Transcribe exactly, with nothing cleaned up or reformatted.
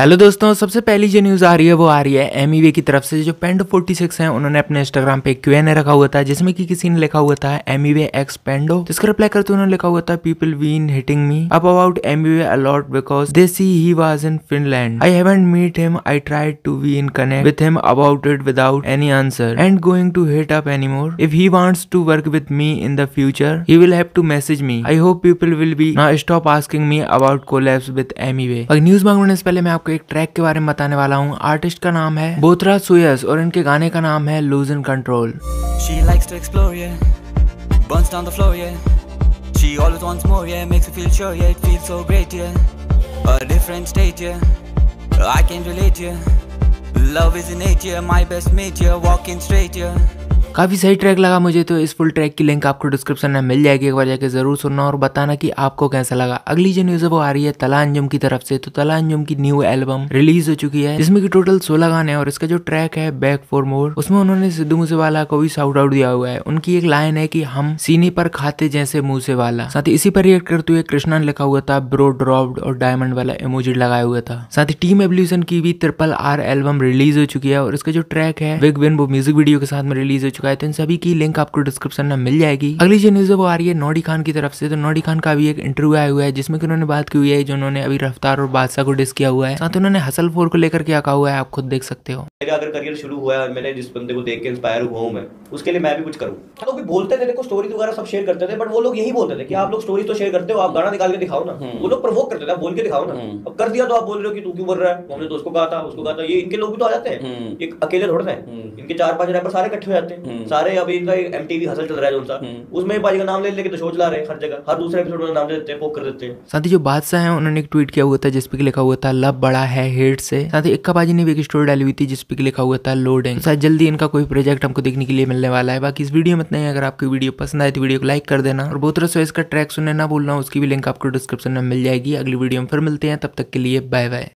Hello दोस्तों, सबसे पहली जो न्यूज आ रही है वो आ रही है एमईवे की तरफ से। जो पेंडो फोर्टी सिक्स है उन्होंने अपने इंस्टाग्राम पे क्यू एन ए रखा हुआ था, जिसमें कि किसी ने लिखा हुआ था एमईवे एक्स पेंडो, जिसका रिप्लाई करते उन्होंने लिखा हुआ था people been hitting me up about Emiway a lot because they see he was in Finland. I haven't meet him, I tried to be in connect with him about it without any answer and going to hit up anymore. If he wants to work with me in the future he will have to message me. I hope people will be not stop asking me about collabs with Emiway. और news मांगने से पहले मैं आपको एक track के बारे में बताने वाला हूँ। आर्टिस्ट का नाम है बोथरा सुयस और इनके गाने का नाम है lose in control. She likes to explore, yeah. Burns down the floor, yeah. She always wants more, yeah. Makes me feel sure, yeah. It feels so great, yeah. A different state, yeah. I can relate, yeah. Love is innate, yeah. My best mate, yeah. Walking straight, yeah. काफी सही track लगा मुझे, तो इस full track की link आपको description में मिल जाएगी। एक बार जाके जरूर सुनना और बताना कि आपको कैसा लगा। अगली जो न्यूज है वो आ रही है तला अंजुम की तरफ से। तो तला अंजुम की न्यू एल्बम रिलीज हो चुकी है, जिसमें कि टोटल सोलह गाने हैं और इसका जो ट्रैक है बैक फॉर मोर, उसमें उन्होंने सिद्धू मूसेवाला को भी शाउट आउट दिया हुआ है। उनकी एक लाइन है कि हम सीने पर खाते जैसे मूसेवाला। साथ ही इसी पर रिएक्ट करते हुए कृष्णा ने लिखा हुआ था ब्रो ड्रॉप्ड और डायमंड वाला इमोजी लगाया हुआ था। साथ ही टीम एवोल्यूशन की भी ट्रिपल आर एल्बम रिलीज हो चुकी है और इसका जो ट्रैक है बिग विन वो म्यूजिक वीडियो के साथ में रिलीज हो चुका है। तो इन सभी की लिंक आपको डिस्क्रिप्शन में मिल जाएगी। अगली जो न्यूज है वो आ रही है नौडी खान की तरफ से। तो नौडी खान का भी एक इंटरव्यू आया हुआ है, जिसमें कि उन्होंने बात की हुई है जो उन्होंने अभी रफ्तार और बादशाह को डिस किया हुआ है। साथ उन्होंने हसल फोर को लेकर क्या कहा हुआ है आप खुद देख सकते हो। मेरा अगर करियर शुरू हुआ है और मैंने जिस बंदे को देख के इंस्पायर हुआ हूं मैं, उसके लिए मैं भी कुछ करूं। लोग भी बोलते थे, देखो स्टोरीज वगैरह सब शेयर करते थे, बट वो लोग यही बोलते थे कि आप लोग स्टोरीज तो शेयर करते हो, आप गाना निकाल के दिखाओ ना। वो लोग प्रवोक करते थे, आप बोल के दिखाओ ना। अब कर दिया तो आप बोल रहे हो कि तू क्यों बोल रहा है, हमने तो उसको कहा था उसको कहा था। ये इनके लोग भी तो आ जाते हैं, एक अकेले थोड़ा है, इनके चार पांच रैपर सारे इकट्ठे हो जाते हैं सारे। अभी इनका एमटीवी हसल चल रहा है जो, उसमें बाजी का नाम ले लेके तो शो चला रहे हैं हर जगह, हर दूसरे एपिसोड में नाम ले देते हैं, पोक कर देते हैं। साथ ही जो बादशाह है उन्होंने एक ट्वीट किया हुआ था जिसपे लिखा हुआ था लव बड़ा है हेट से। साथ ही इक्का बाजी ने भी एक स्टोरी डाली हुई थी जिसपे लिखा हुआ था लोडिंग। शायद जल्दी इनका कोई प्रोजेक्ट हमको देखने के लिए मिलने वाला है। बाकी इस वीडियो में इतना ही। अगर आपको वीडियो पसंद आए तो वीडियो को लाइक कर देना और बोथरा सुयस का ट्रैक सुनने ना भूलना, उसकी भी लिंक आपको डिस्क्रिप्शन में मिल जाएगी। अगली वीडियो में फिर मिलते हैं, तब तक के लिए बाय बाय।